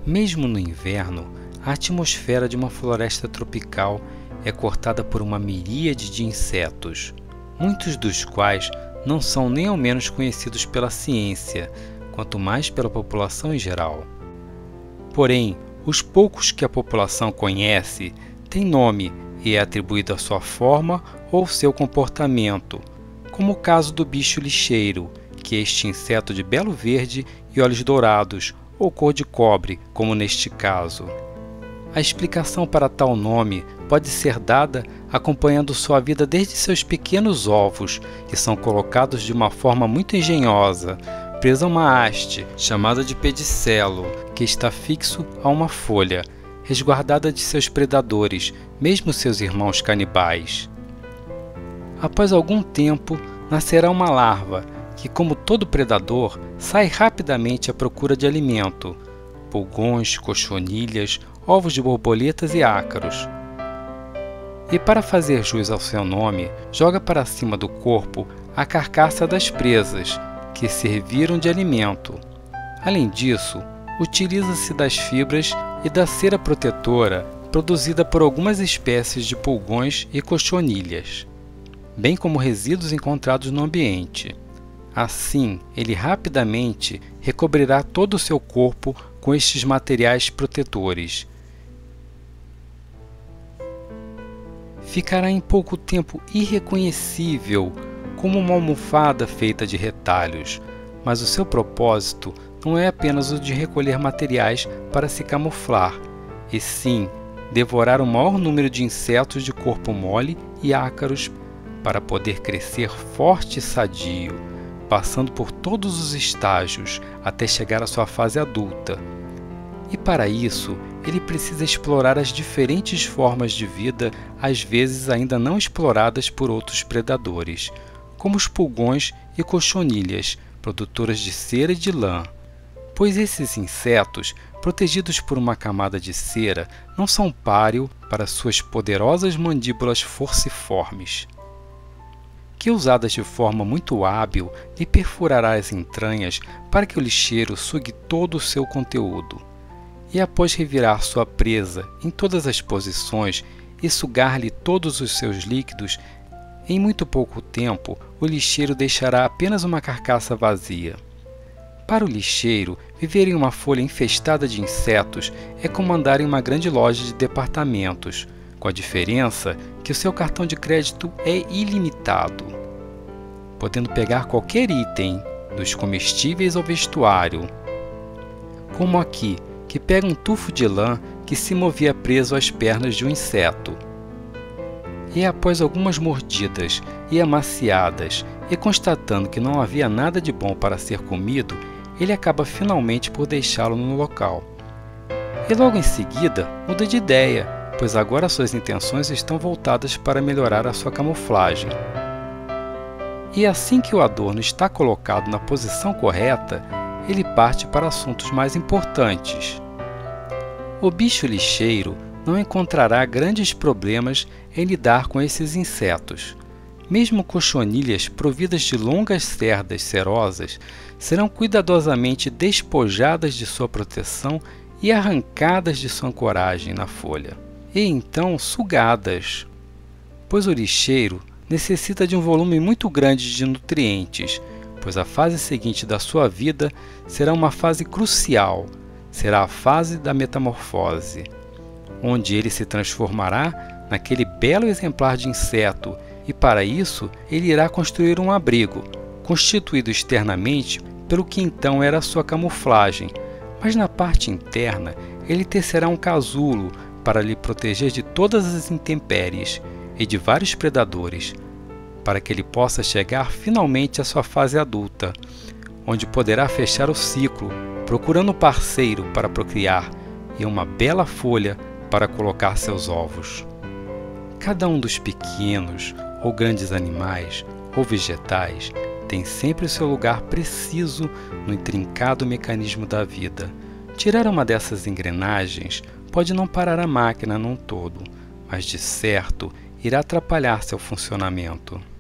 Mesmo no inverno, a atmosfera de uma floresta tropical é cortada por uma miríade de insetos, muitos dos quais não são nem ao menos conhecidos pela ciência, quanto mais pela população em geral. Porém, os poucos que a população conhece têm nome e é atribuído à sua forma ou seu comportamento, como o caso do bicho lixeiro, que é este inseto de belo verde e olhos dourados, ou cor de cobre, como neste caso. A explicação para tal nome pode ser dada acompanhando sua vida desde seus pequenos ovos, que são colocados de uma forma muito engenhosa, preso a uma haste, chamada de pedicelo, que está fixo a uma folha, resguardada de seus predadores, mesmo seus irmãos canibais. Após algum tempo, nascerá uma larva, que, como todo predador, sai rapidamente à procura de alimento: pulgões, cochonilhas, ovos de borboletas e ácaros. E para fazer jus ao seu nome, joga para cima do corpo a carcaça das presas, que serviram de alimento. Além disso, utiliza-se das fibras e da cera protetora produzida por algumas espécies de pulgões e cochonilhas, bem como resíduos encontrados no ambiente. Assim, ele rapidamente recobrirá todo o seu corpo com estes materiais protetores. Ficará em pouco tempo irreconhecível, como uma almofada feita de retalhos, mas o seu propósito não é apenas o de recolher materiais para se camuflar, e sim devorar o maior número de insetos de corpo mole e ácaros para poder crescer forte e sadio, passando por todos os estágios até chegar à sua fase adulta. E para isso, ele precisa explorar as diferentes formas de vida, às vezes ainda não exploradas por outros predadores, como os pulgões e cochonilhas, produtoras de cera e de lã, pois esses insetos, protegidos por uma camada de cera, não são páreo para suas poderosas mandíbulas forciformes, que, usadas de forma muito hábil, lhe perfurará as entranhas para que o lixeiro sugue todo o seu conteúdo. E após revirar sua presa em todas as posições e sugar-lhe todos os seus líquidos, em muito pouco tempo o lixeiro deixará apenas uma carcaça vazia. Para o lixeiro, viver em uma folha infestada de insetos é como andar em uma grande loja de departamentos, com a diferença que o seu cartão de crédito é ilimitado, podendo pegar qualquer item, dos comestíveis ao vestuário. Como aqui, que pega um tufo de lã que se movia preso às pernas de um inseto. E após algumas mordidas e amaciadas, e constatando que não havia nada de bom para ser comido, ele acaba finalmente por deixá-lo no local. E logo em seguida muda de ideia, pois agora suas intenções estão voltadas para melhorar a sua camuflagem. E assim que o adorno está colocado na posição correta, ele parte para assuntos mais importantes. O bicho lixeiro não encontrará grandes problemas em lidar com esses insetos. Mesmo cochonilhas providas de longas cerdas cerosas serão cuidadosamente despojadas de sua proteção e arrancadas de sua ancoragem na folha, e então sugadas, pois o lixeiro necessita de um volume muito grande de nutrientes, pois a fase seguinte da sua vida será uma fase crucial, será a fase da metamorfose, onde ele se transformará naquele belo exemplar de inseto, e para isso ele irá construir um abrigo, constituído externamente pelo que então era a sua camuflagem, mas na parte interna ele tecerá um casulo para lhe proteger de todas as intempéries e de vários predadores, para que ele possa chegar finalmente à sua fase adulta, onde poderá fechar o ciclo, procurando um parceiro para procriar e uma bela folha para colocar seus ovos. Cada um dos pequenos ou grandes animais ou vegetais tem sempre o seu lugar preciso no intrincado mecanismo da vida. Tirar uma dessas engrenagens pode não parar a máquina num todo, mas de certo irá atrapalhar seu funcionamento.